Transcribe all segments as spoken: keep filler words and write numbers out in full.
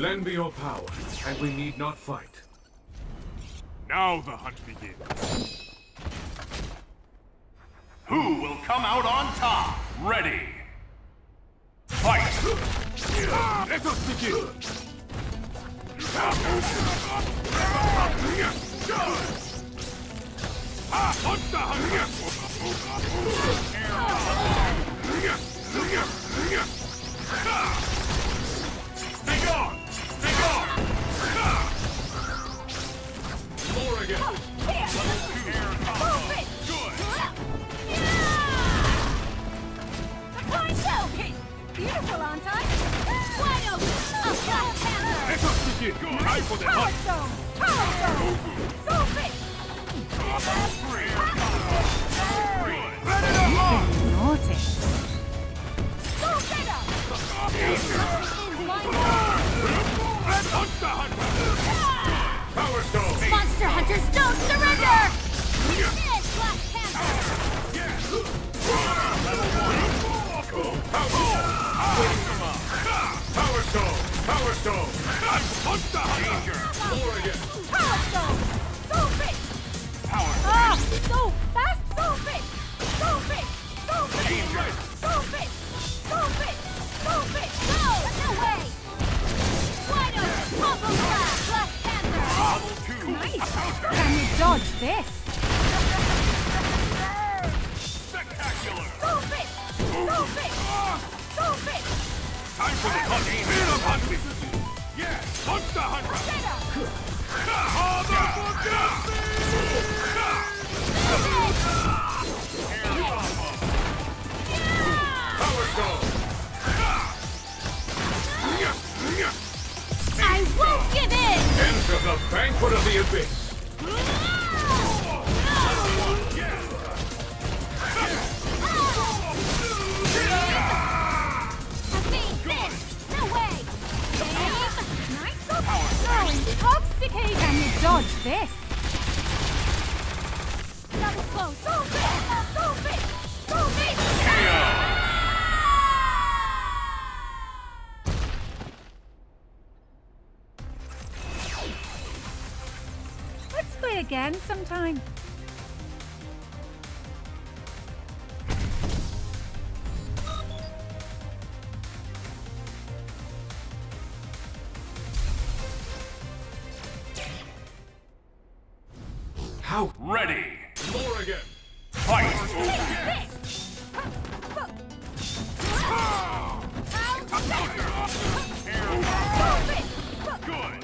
Lend me your power, and we need not fight. Now the hunt begins. Who will come out on top? Ready! Fight! Let us begin! Ah, monster hunter! Stay gone! Stay gone! More again! Level two air combo! Good! Beautiful, aren't I? Wide open! A Black Panther! Let us begin! Time for the Power hunt! Stone! Power Stone! So fit! Level three air combo! Good! Ready to hunt! Naughty! So better! Red Monster Hunter! Power Stone! Monster Hunters don't surrender! Finish, Black Panther! Level one! Power Stone! Power Stone! Monster Hunter! More again! Power Stone! So fit! Power! Ah! So fast! So fit! So fit! So fit! Danger! So fit! So fit! So fit! Go! No way! Wide open! Combo blast! Black Panther! Level two! Nice! Can you dodge this? Spectacular! So fit! So fit! So fit! Time for the hunt! Fear of hunting! Yes! Monster Hunter! Better! Air combo! Power Stone! I won't give in! Enter the banquet of the abyss! Intoxicating! Can you dodge this? That was close. So fit! So fit! So fit! Let's play again sometime. How? Ready! More again! Fight! Good!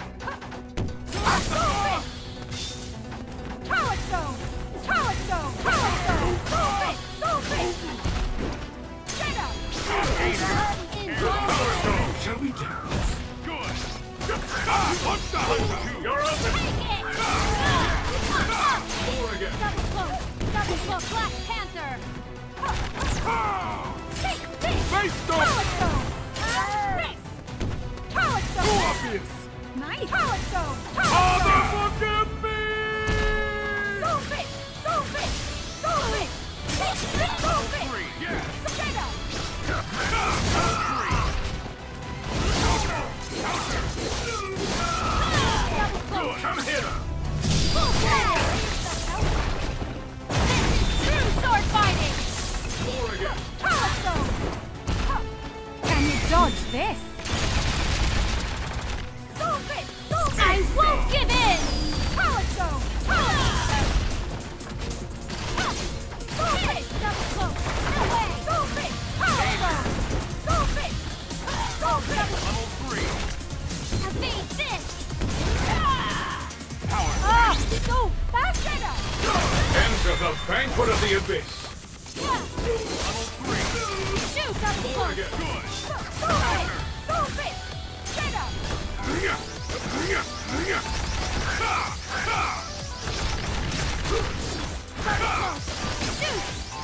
Power Stone! Power Stone! Power Stone! So fit! So fit! Get up! Power Stone, shall we dance? Good! Ah, Monster Hunter! You're open! More again! Double close! Double close! Black Panther! Take this! Face Stone! Power Stone! This! Power Stone! Too obvious! Nice! Power Stone! Power Oh, Stone! forgive me! So fit! So fit! So fit! Take this! So fit! Three, yes! Get up! Double close! Come here! Full power! This is true sword fighting! More again! Power Stone! Can you dodge this? So fit! So fit! I won't give in! Power Stone! So fit! Double close! No way! So fit! Power Stone! So fit! So fit! Level three! Evade this! Power! Ah! So fast! Better! Enter the banquet of the abyss! Level three! Shoot! Double More close! again! Good! So fit! So fit! Better! Shoot!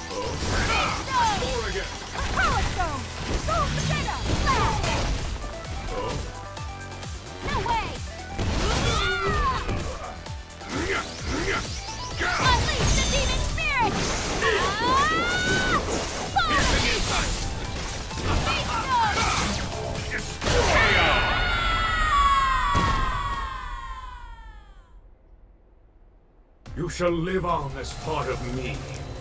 More again! Power Stone! So better! No way! Unleash the demon spirit! Ah! Fire! Face Stone! You shall live on as part of me.